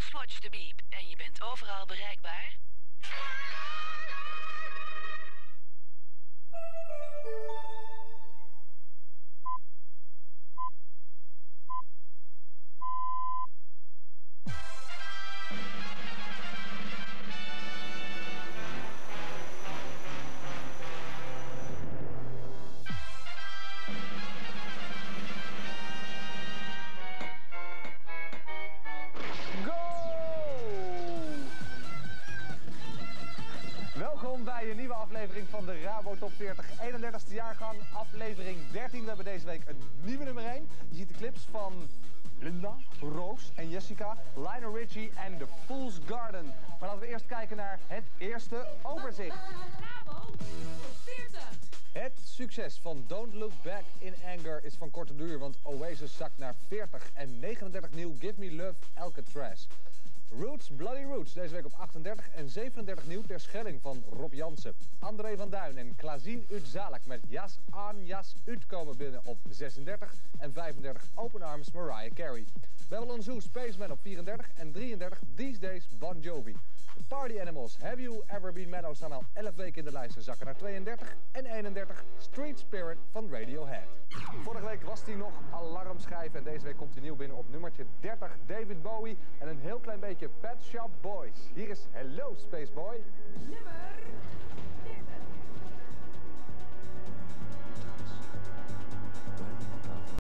Just watch the beep en je bent overal bereikbaar. Welkom bij een nieuwe aflevering van de Rabo Top 40, 31ste jaargang, aflevering 13. We hebben deze week een nieuwe nummer 1. Je ziet de clips van Linda, Roos en Jessica, Lionel Richie en The Fool's Garden. Maar laten we eerst kijken naar het eerste overzicht. Rabo Top 40. Het succes van Don't Look Back in Anger is van korte duur, want Oasis zakt naar 40 en 39 nieuw Give Me Love Alcatraz. Roots, Bloody Roots, deze week op 38 en 37 nieuw Ter Schelling van Rob Jansen. André van Duin en Klazien Utzalek met Jas aan Jas Ut komen binnen op 36 en 35 Open Arms Mariah Carey. Babylon Zoo, Spaceman op 34 en 33 These Days Bon Jovi. The Party Animals, Have You Ever Been Mellow staan al 11 weken in de lijst en zakken naar 32 en 31 Street Spirit van Radiohead. Vorige week was hij nog alarmschijf en deze week komt hij nieuw binnen op nummertje 30 David Bowie en een heel klein beetje Pet Shop Boys. Hier is Hello Space Boy. Nummer